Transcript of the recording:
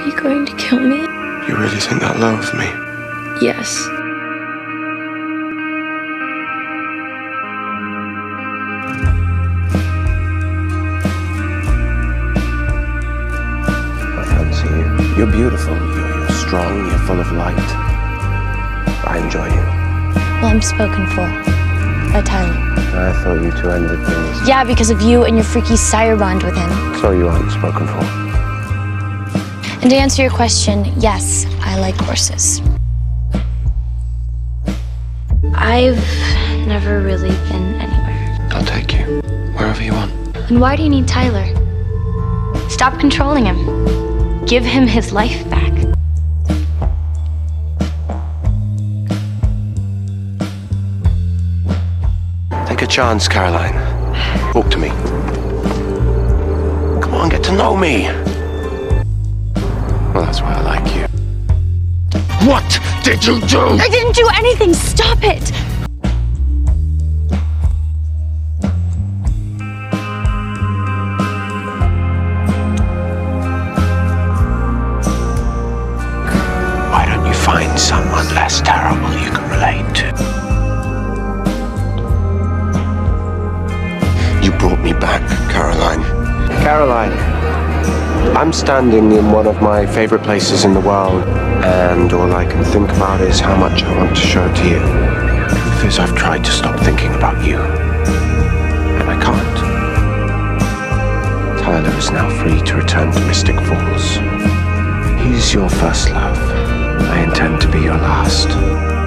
you going to kill me? You really think that low of me? Yes. I fancy you. You're beautiful. You're strong. You're full of light. I enjoy you. Well, I'm spoken for. By Tyler. I thought you two ended things. Yeah, because of you and your freaky sire bond with him. So you aren't spoken for. And to answer your question, yes, I like horses. I've never really been anywhere. I'll take you. Wherever you want. And why do you need Tyler? Stop controlling him. Give him his life back. Take a chance, Caroline. Talk to me. Come on, get to know me. Well, that's why I like you. What did you do? I didn't do anything! Stop it! Why don't you find someone less terrible you can relate to? You brought me back, Caroline. Caroline, I'm standing in one of my favorite places in the world, and all I can think about is how much I want to show to you. The truth is, I've tried to stop thinking about you, and I can't. Tyler is now free to return to Mystic Falls. He's your first love. I intend to be your last.